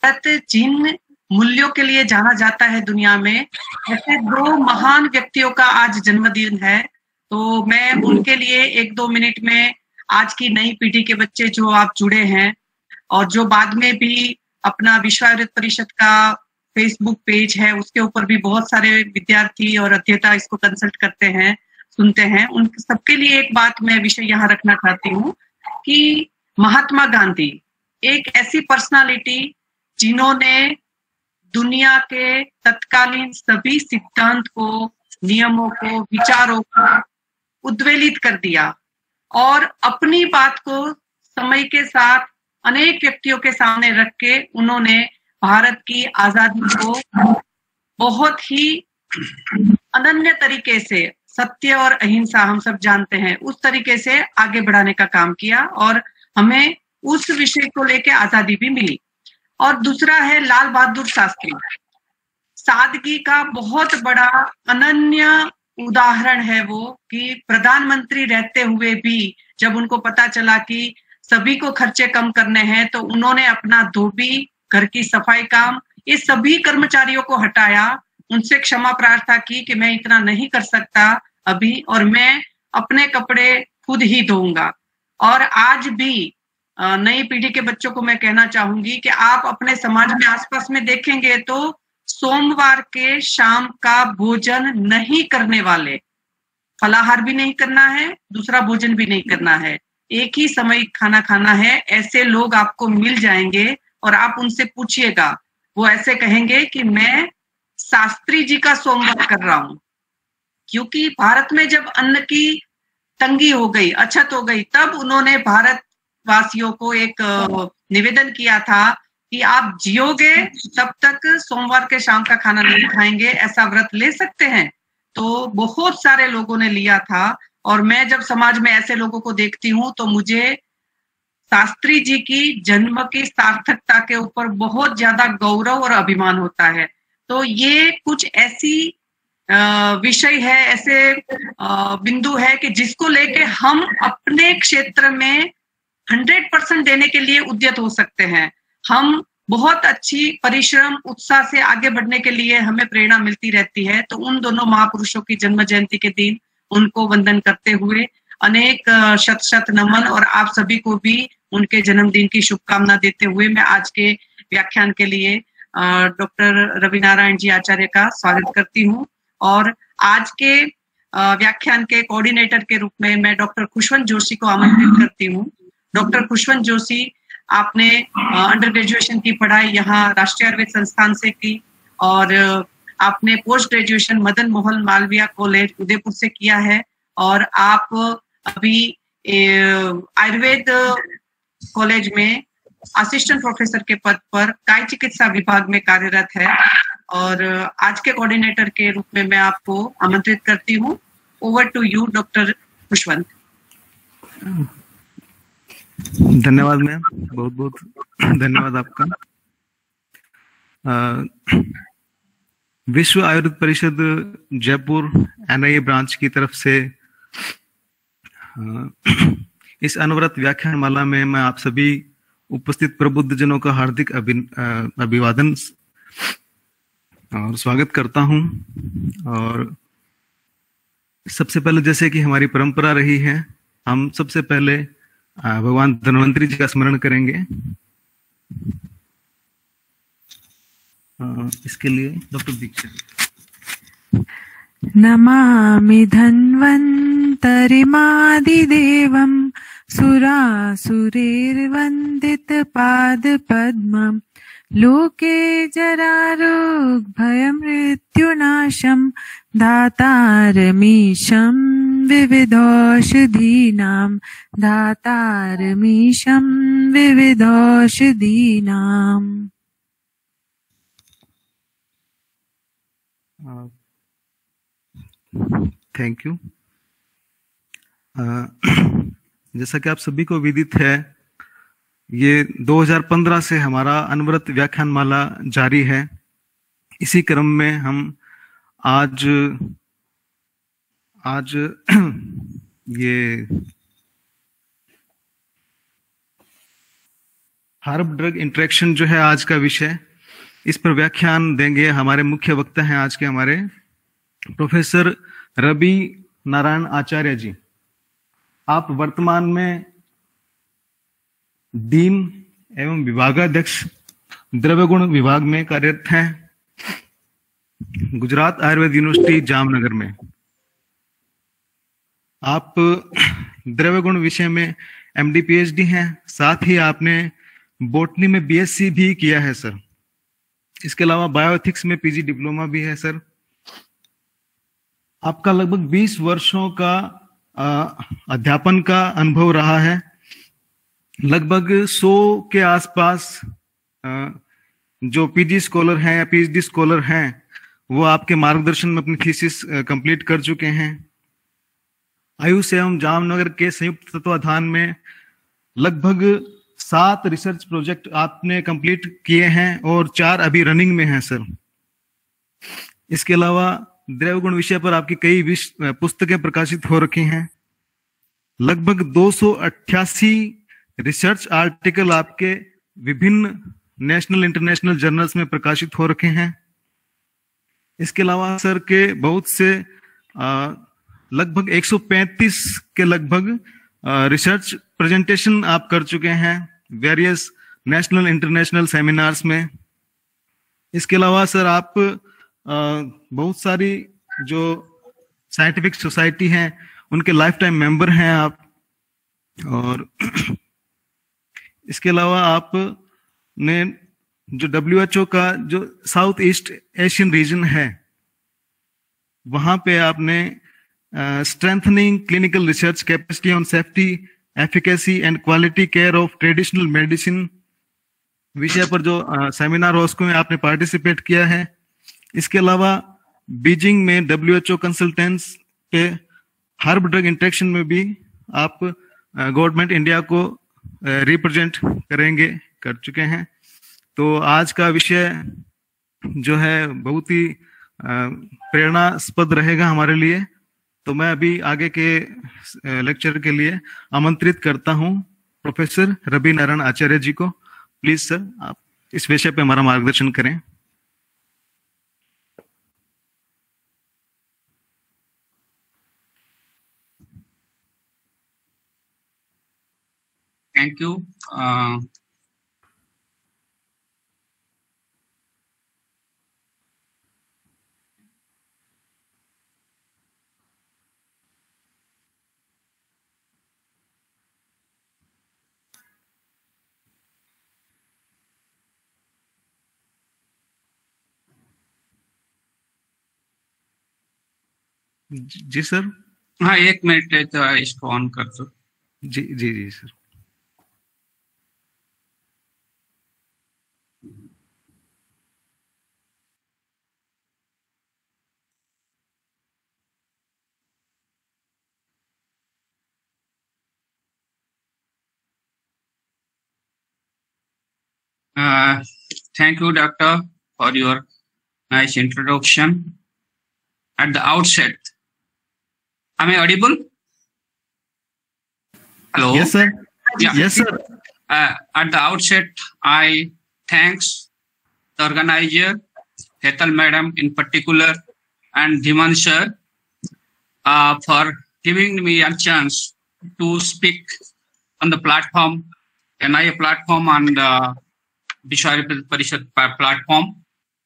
भारत जिन मूल्यों के लिए जाना जाता है दुनिया में, ऐसे दो महान व्यक्तियों का आज जन्मदिन है। तो मैं उनके लिए 1-2 मिनट में, आज की नई पीढ़ी के बच्चे जो आप जुड़े हैं और जो बाद में भी अपना विश्व आयुर्वेद परिषद का फेसबुक पेज है, उसके ऊपर भी बहुत सारे विद्यार्थी और अध्येता इसको कंसल्ट करते हैं, सुनते हैं, उन सबके लिए एक बात मैं विषय यहाँ रखना चाहती हूँ कि महात्मा गांधी एक ऐसी पर्सनालिटी जिन्होंने दुनिया के तत्कालीन सभी सिद्धांत को, नियमों को, विचारों को उद्वेलित कर दिया और अपनी बात को समय के साथ अनेक व्यक्तियों के सामने रख के उन्होंने भारत की आजादी को बहुत ही अनन्य तरीके से, सत्य और अहिंसा हम सब जानते हैं, उस तरीके से आगे बढ़ाने का काम किया और हमें उस विषय को लेके आजादी भी मिली। और दूसरा है लाल बहादुर शास्त्री, सादगी का बहुत बड़ा अनन्य उदाहरण है वो, कि प्रधानमंत्री रहते हुए भी जब उनको पता चला कि सभी को खर्चे कम करने हैं तो उन्होंने अपना धोबी, घर की सफाई काम, ये सभी कर्मचारियों को हटाया, उनसे क्षमा प्रार्थना की कि मैं इतना नहीं कर सकता अभी और मैं अपने कपड़े खुद ही धोऊंगा। और आज भी नई पीढ़ी के बच्चों को मैं कहना चाहूंगी कि आप अपने समाज में आसपास में देखेंगे तो सोमवार के शाम का भोजन नहीं करने वाले, फलाहार भी नहीं करना है, दूसरा भोजन भी नहीं करना है, एक ही समय खाना खाना है, ऐसे लोग आपको मिल जाएंगे और आप उनसे पूछिएगा, वो ऐसे कहेंगे कि मैं शास्त्री जी का सोमवार कर रहा हूं। क्योंकि भारत में जब अन्न की तंगी हो गई, अछत हो गई, तब उन्होंने भारत वासियों को एक निवेदन किया था कि आप जियोगे तब तक सोमवार के शाम का खाना नहीं खाएंगे, ऐसा व्रत ले सकते हैं। तो बहुत सारे लोगों ने लिया था और मैं जब समाज में ऐसे लोगों को देखती हूँ तो मुझे शास्त्री जी की जन्म की सार्थकता के ऊपर बहुत ज्यादा गौरव और अभिमान होता है। तो ये कुछ ऐसी विषय है, ऐसे बिंदु है कि जिसको लेके हम अपने क्षेत्र में 100% देने के लिए उद्यत हो सकते हैं। हम बहुत अच्छी परिश्रम, उत्साह से आगे बढ़ने के लिए हमें प्रेरणा मिलती रहती है। तो उन दोनों महापुरुषों की जन्म जयंती के दिन उनको वंदन करते हुए अनेक शत शत नमन और आप सभी को भी उनके जन्मदिन की शुभकामना देते हुए मैं आज के व्याख्यान के लिए डॉक्टर रवि नारायण जी आचार्य का स्वागत करती हूँ। और आज के व्याख्यान के कोऑर्डिनेटर के रूप में मैं डॉक्टर खुशवंत जोशी को आमंत्रित करती हूँ। डॉक्टर खुशवंत जोशी, आपने अंडर ग्रेजुएशन की पढ़ाई यहाँ राष्ट्रीय आयुर्वेद संस्थान से की और आपने post graduation Madan Mohan Malaviya college Udaipur से किया है और आप अभी आयुर्वेद कॉलेज में असिस्टेंट प्रोफेसर के पद पर काय चिकित्सा विभाग में कार्यरत है। और आज के कोऑर्डिनेटर के रूप में मैं आपको आमंत्रित करती हूँ। Over to you doctor Khushwant. धन्यवाद मैम, बहुत बहुत धन्यवाद आपका। विश्व आयुर्वेद परिषद जयपुर NIA ब्रांच की तरफ से इस अनवरत व्याख्यान माला में मैं आप सभी उपस्थित प्रबुद्ध जनों का हार्दिक अभिवादन और स्वागत करता हूं। और सबसे पहले, जैसे कि हमारी परंपरा रही है, हम सबसे पहले भगवान धन्वंतरी जी का स्मरण करेंगे। इसके लिए डॉक्टर दीक्षित। नमामि धन्वन्तरिमादिदेवं सुरासुरैर्वन्दितपादपद्मं लोके जरारोगभयमृत्युनाशं दातारमीशं विविधौषधीनां दातारमीशं विविधौषधीनाम्। Thank you. जैसा कि आप सभी को विदित है, ये 2015 से हमारा अनवरत व्याख्यान माला जारी है। इसी क्रम में हम आज ये हर्ब ड्रग इंटरेक्शन जो है आज का विषय, इस पर व्याख्यान देंगे हमारे मुख्य वक्ता हैं आज के हमारे प्रोफेसर रवि नारायण आचार्य जी। आप वर्तमान में डीन एवं विभागाध्यक्ष द्रव्य गुण विभाग में कार्यरत हैं, गुजरात आयुर्वेद यूनिवर्सिटी जामनगर में। आप द्रव्य गुण विषय में एमडी पीएचडी हैं, साथ ही आपने बॉटनी में बीएससी भी किया है सर। इसके अलावा बायोएथिक्स में पीजी डिप्लोमा भी है सर। आपका लगभग 20 वर्षों का अध्यापन का अनुभव रहा है। लगभग 100 के आसपास जो पीजी स्कॉलर हैं या पीएचडी स्कॉलर हैं वो आपके मार्गदर्शन में अपनी थीसिस कंप्लीट कर चुके हैं। आयुष एवं जामनगर के संयुक्त तत्वाधान में लगभग 7 रिसर्च प्रोजेक्ट आपने कंप्लीट किए हैं और 4 अभी रनिंग में हैं सर। इसके अलावा द्रव्य गुण विषय पर आपकी कई पुस्तकें प्रकाशित हो रखी हैं। लगभग 288 रिसर्च आर्टिकल आपके विभिन्न नेशनल इंटरनेशनल जर्नल्स में प्रकाशित हो रखे हैं। इसके अलावा सर के बहुत से लगभग 135 के लगभग रिसर्च प्रेजेंटेशन आप कर चुके हैं वेरियस नेशनल इंटरनेशनल सेमिनार्स में। इसके अलावा सर आप बहुत सारी जो साइंटिफिक सोसाइटी हैं उनके लाइफ टाइम मेंबर हैं आप। और इसके अलावा आपने जो WHO का जो साउथ ईस्ट एशियन रीजन है वहां पे आपने strengthening clinical research capacity on safety efficacy and quality care of traditional medicine विषय पर जो सेमिनार हो उसको में आपने पार्टिसिपेट किया है। इसके अलावा बीजिंग में WHO कंसल्टेंट्स पे हर्ब ड्रग इंटरेक्शन में भी आप गवर्नमेंट इंडिया को रिप्रेजेंट कर चुके हैं। तो आज का विषय जो है बहुत ही प्रेरणास्पद रहेगा हमारे लिए। तो मैं अभी आगे के लेक्चर के लिए आमंत्रित करता हूं प्रोफेसर रवि नारायण आचार्य जी को। प्लीज सर आप इस विषय पे हमारा मार्गदर्शन करें। Thank you. जी सर। हाँ 1 मिनट इसको ऑन कर दो। जी जी जी sir. Thank you, Doctor, for your nice introduction. At the outset, am I audible? Hello? Yes, sir. Yeah. Yes, sir. At the outset, I thanks the organizer, Hetal Madam in particular, and Dhiman sir for giving me a chance to speak on the platform, NIA platform and Vishwa Ayurveda Parishad platform.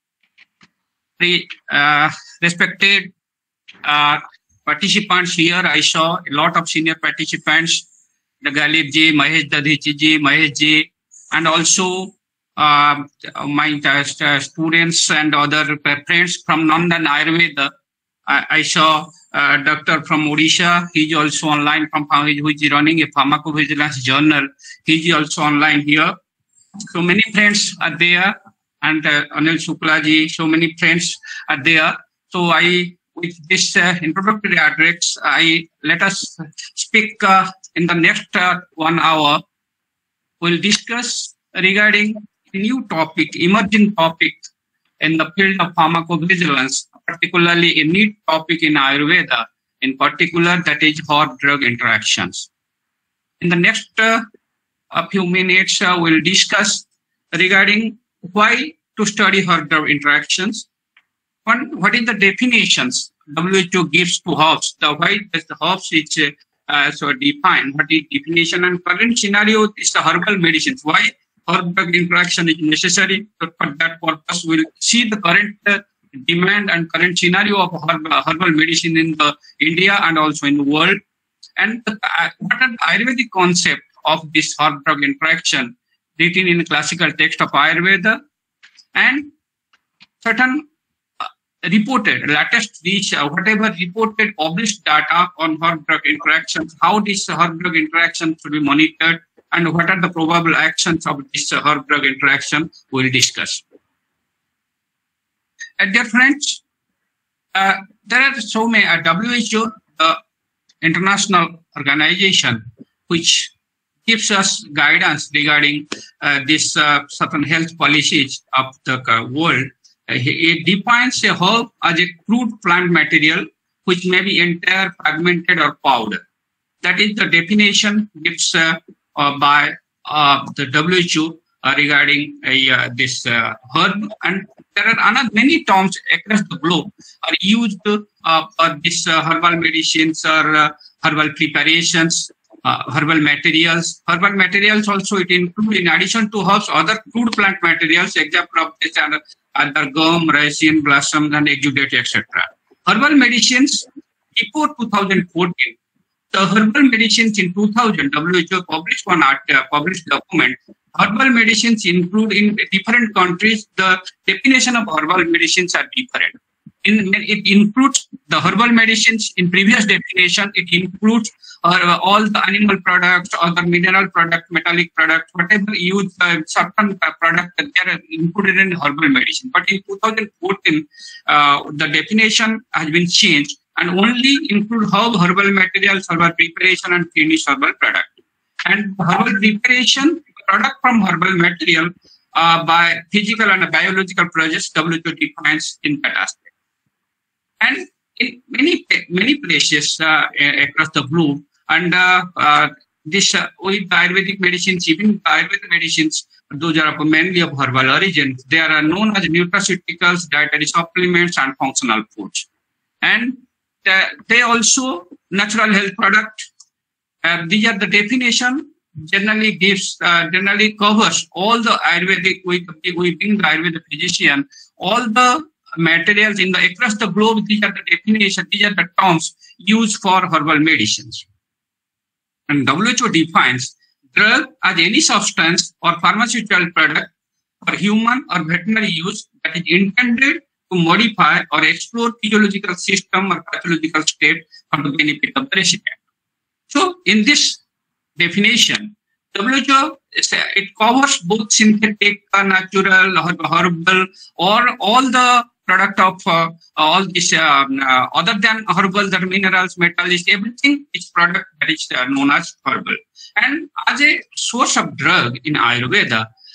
Respected participants here, I saw a lot of senior participants, the Galib ji, Mahesh Dadhichi ji, Mahesh ji, and also my students and other friends from Nandan Ayurveda. I saw a doctor from Odisha. He is also online from who is running a pharmacovigilance journal. He is also online here. So many friends are there, and Anil Shukla ji, so many friends are there. So with this introductory address, let us speak in the next 1 hour. We'll discuss regarding a new topic, emerging topic in the field of pharmacovigilance, particularly a neat topic in Ayurveda, in particular that is hot drug interactions. In the next a few minutes, we'll discuss regarding why to study herb-drug interactions. One, what is the definitions WHO gives to herbs? Why does the herbs is so defined? What is definition and current scenario is the herbal medicines. Why herb-drug interaction is necessary? So for that purpose, we'll see the current demand and current scenario of herbal medicine in India and also in the world. And what are the Ayurvedic concept of this herb-drug interaction written in the classical text of Ayurveda, and certain reported, latest whatever reported published data on herb-drug interactions, how this herb-drug interaction should be monitored, and what are the probable actions of this herb-drug interaction, we'll discuss. Dear friends, there are so many, WHO, the international organization, which gives us guidance regarding this certain health policies of the world. It defines a herb as a crude plant material which may be entire, fragmented, or powder. That is the definition given by the WHO regarding this herb. And there are many terms across the globe are used for this herbal medicines or herbal preparations. Herbal materials. Herbal materials also it include, in addition to herbs, other crude plant materials. Example of this are other gum, resin, blossoms, and exudate, etc. Herbal medicines before 2014. The herbal medicines in 2000, WHO published one published document. Herbal medicines include in different countries. The definition of herbal medicines are different. It includes the herbal medicines in previous definition. It includes all the animal products, other mineral products, metallic products, whatever use certain products that they are included in herbal medicine. But in 2014, the definition has been changed and only include herbal materials, herbal preparation, and finished herbal product. And herbal preparation, product from herbal material by physical and biological process, WHO defines in that aspect. And in many places across the globe, and this with Ayurvedic medicines, even Ayurvedic medicines, those are mainly of herbal origin. They are known as nutraceuticals, dietary supplements, and functional foods. And they also natural health products. These are the definition generally covers all the Ayurvedic. We being the Ayurvedic physician, all the materials in across the globe. These are the definition. These are the terms used for herbal medicines. And WHO defines drug as any substance or pharmaceutical product for human or veterinary use that is intended to modify or explore physiological system or pathological state for the benefit of the recipient. So, in this definition, WHO it covers both synthetic, natural, herbal, or all the product of all this other than herbal, that minerals, metals, everything is product that is known as herbal. And as a source of drug in Ayurveda,